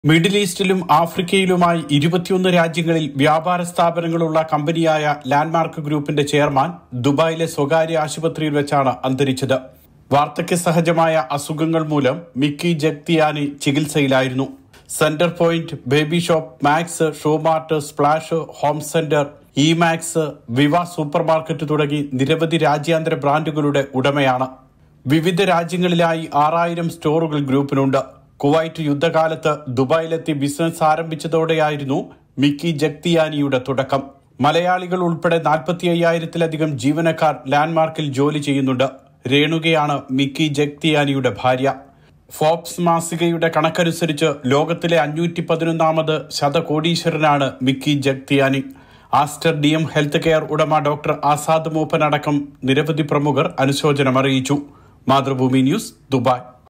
Middle ഈസ്റ്റിലും ആഫ്രിക്കയിലുമായി 21 രാജ്യങ്ങളിൽ വ്യാപാര സ്ഥാപനങ്ങളുള്ള കമ്പനിയായ ലാൻഡ്മാർക്ക് ഗ്രൂപ്പിന്റെ ചെയർമാൻ ദുബായിലെ സ്വകാര്യ ആശുപത്രിയിൽ വെച്ചാണ് അന്തരിച്ചത്. വാർദ്ധക്യ സഹജമായ അസുഖങ്ങൾ മൂലം മിക്കി ജഗ്തിയാനി ചികിത്സയിലായിരുന്നു. Centrepoint, Babyshop, Max, Shoemart, Splash, Home Centre, Emax, Viva supermarket തുടങ്ങി നിരവധി രാജ്യാന്തര ബ്രാൻഡുകളുടെ ഉടമയാണ്. വിവിധ രാജ്യങ്ങളിലായി 6000 സ്റ്റോറുകൾ ഗ്രൂപ്പിനുണ്ട്. കുവൈറ്റ് യുദ്ധകാലത്ത് ദുബായിലെത്തി ബിസിനസ് ആരംഭിച്ചതോടെയായിരുന്നു മിക്കി ജഗ്തിയാനിയുടെ തുടക്കം. മലയാളികൾ ഉൾപ്പെടെ 45,000-ലധികം ജീവനക്കാർ ലാൻഡ്മാർക്കിൽ ജോലി ചെയ്യുന്നുണ്ട്. രേണുകയാണ് മിക്കി ജഗ്തിയാനിയുടെ ഭാര്യ. ഫോബ്സ് മാസികയുടെ കണക്കനുസരിച്ച് ലോകത്തിലെ 511ാമത് ശതകോടീശ്വരനാണ് Micky Jagtiani. Aster DM healthcare ഉടമ ഡോക്ടർ ആസാദ് മൂപ്പൻ അടക്കം നിരവധി പ്രമുഖർ അനുശോചനം അറിയിച്ചു. Mathrubhumi news, Dubai.